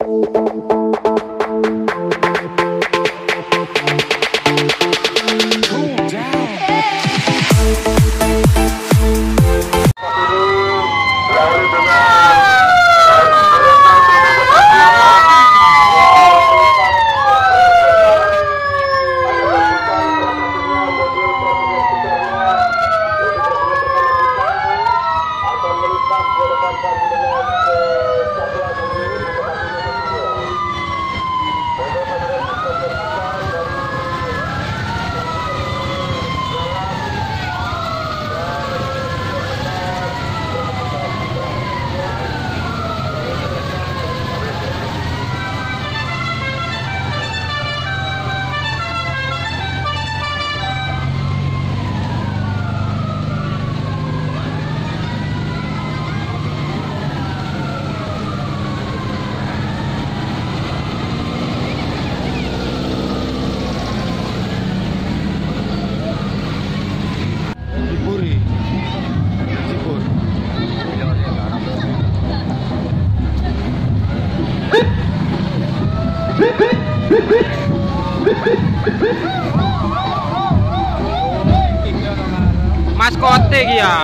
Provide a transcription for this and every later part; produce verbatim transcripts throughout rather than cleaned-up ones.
Maskote iki ya.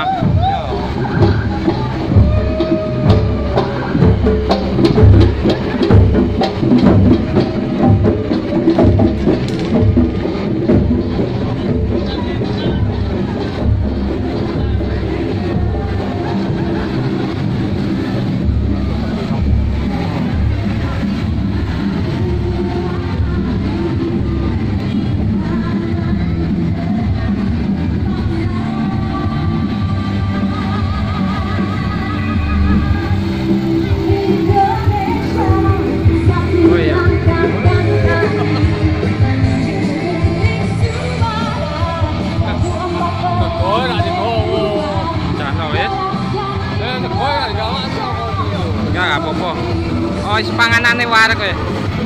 Enggak apa-apa. Oh, wis panganane wareg kowe.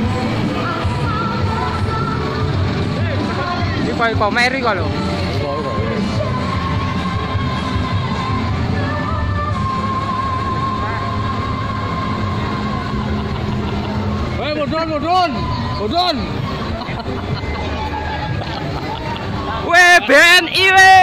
Iki koyo komeri kok lho. Hei, mudun, mudun. Mudun. Weh, B N I we.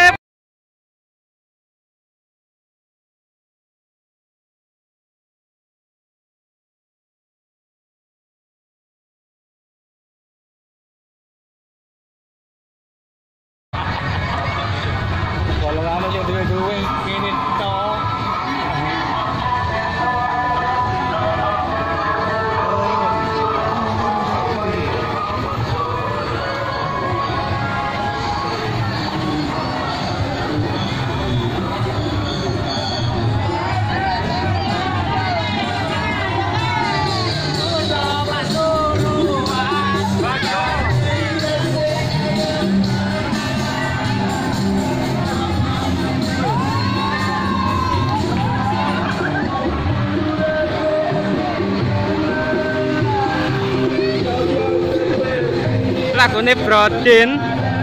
Kalau lama sih duwe-duwe ngene to. Lagune Brodin.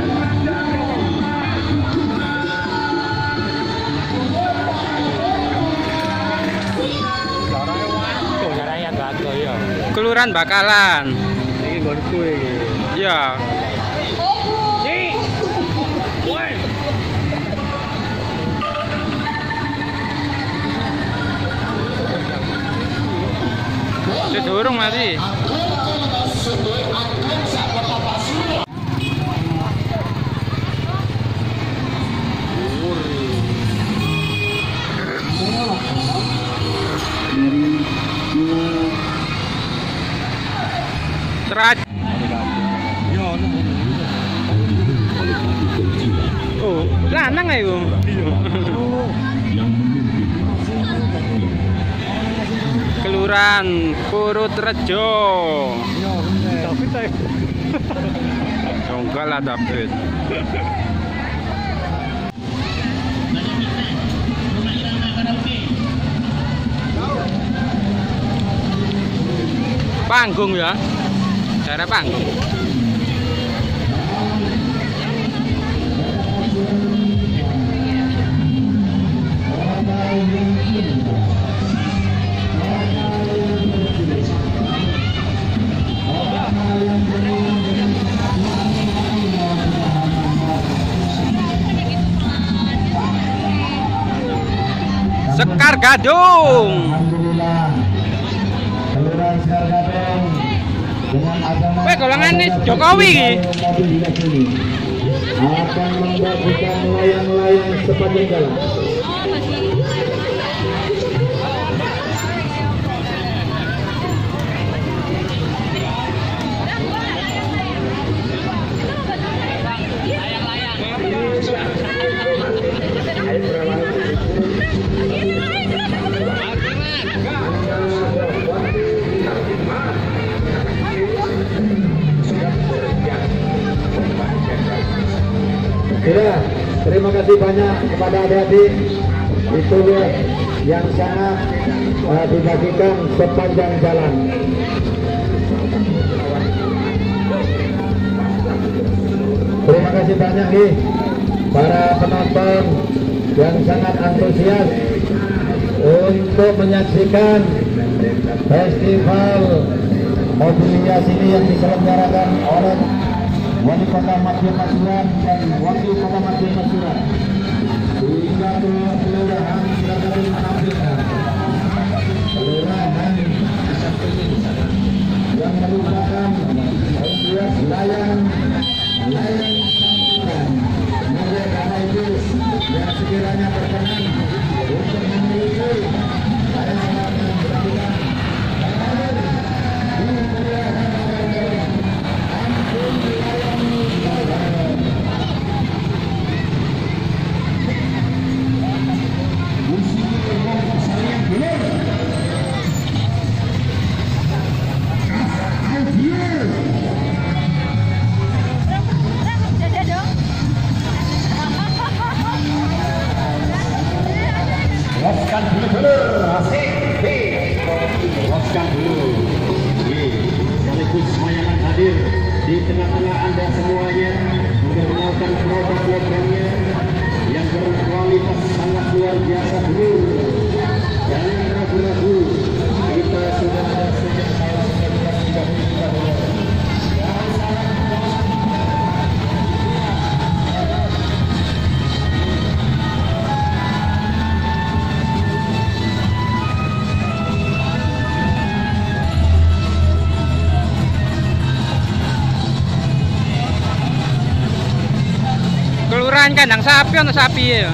Kelurahan Bakalan. Iki nggonku iki. Iya. Ci. Woi. Sudah durung mati. Terat. Oh, lanang ayo. Kelurahan Purutrejo. David ayo. Enggak lah David. Panggung ya. Cara panggung. Sekar Gadung. Alhamdulillah. Kelurahan Sekar Gadung dengan agama Weh, golongan ini Jokowi iki. akan membagikan layang-layang sepanjang jalan. Sudah, terima kasih banyak kepada adik-adik. Itu yang sangat uh, dibagikan sepanjang jalan. Terima kasih banyak nih para penonton yang sangat antusias untuk menyaksikan festival mobil hias ini yang diselenggarakan oleh Wali Kota Madiun Pasuruan dan Wakil Kota Madiun Pasuruan hingga ke Kelurahan Sekar Gadung menampilkan kelurahan yang merupakan membuat layang layang sambutan. Mulai karena itu yang sekiranya berkenan untuk memiliki layang-layang yang berkenan Loskan dulu dulu, asik, loskan dulu. Sekaligus semuanya akan hadir di tengah-tengah Anda semuanya memperkenalkan produk-produknya yang berkualitas sangat luar biasa dulu. Jangan ragu-ragu, kita sudah ada sejak tahun seribu sembilan ratus tiga puluh tiga. Kelurahan kandang sapi atau sapi ya?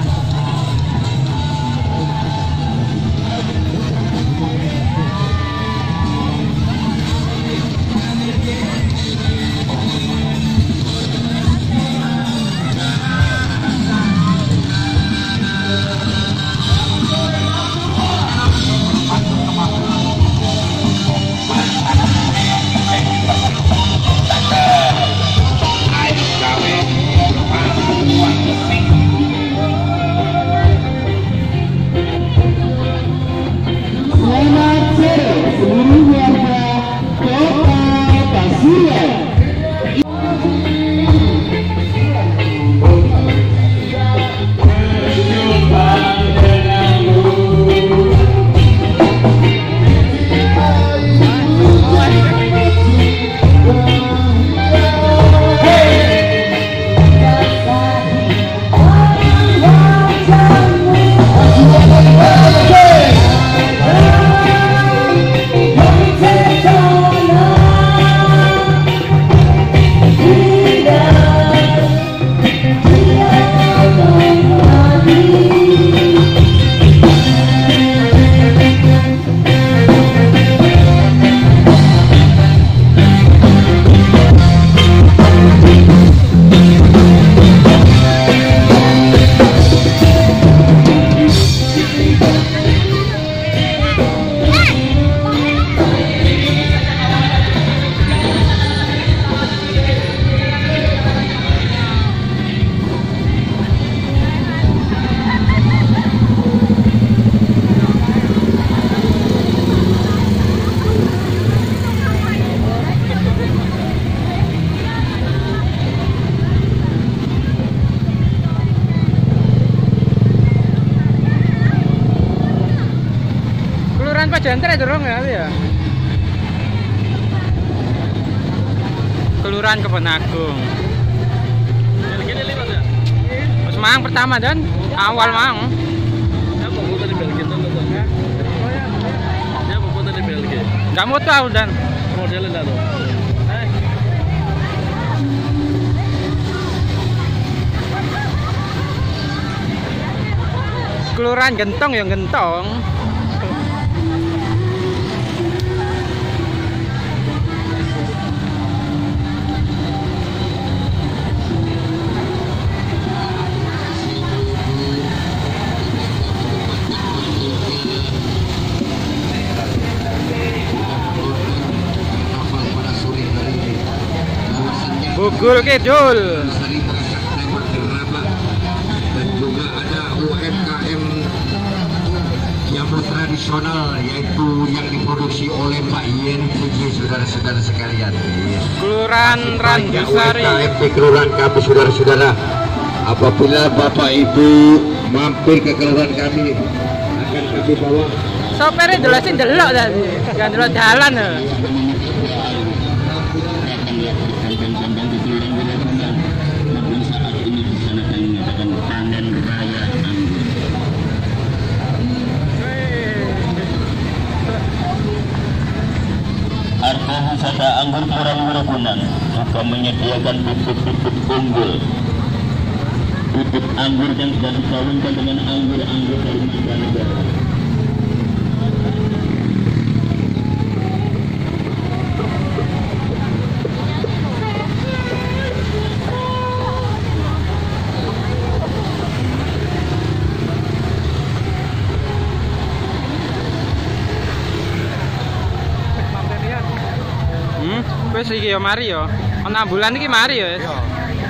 Jantre dorong ya, ya. Kelurahan Kebon Agung. Mas Mang pertama dan awal Mang. Nggak mau tahu dan Modelnya dah tuh. Eh. kelurahan Gentong ya Gentong. Bogor Kidul. Dan juga ada U M K M jamu tradisional yaitu yang diproduksi oleh Pak Yen Puji, saudara-saudara sekalian. Kelurahan Randusari. U M K M di kelurahan kami, saudara-saudara. Apabila Bapak Ibu mampir ke kelurahan kami akan kami bawa. Sopirnya jelasin delok tadi, jangan delok jalan ya. Arca wisata anggur kurang Ragunan juga menyediakan bibit-bibit unggul, bibit anggur yang sudah dikawinkan dengan anggur-anggur dari mancanegara. Wes iki ya mari ya. Ana ambulan iki mari ya. Iya.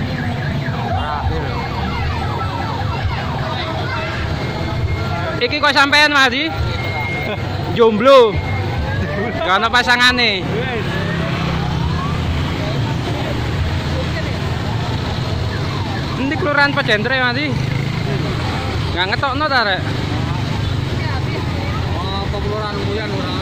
Iki kok sampean Madi? Jomblo. Gak ana pasangane. Ini kelurahan Pejentre Madi. Gak ngetokno ta rek? Oh, kelurahan Muyan ora.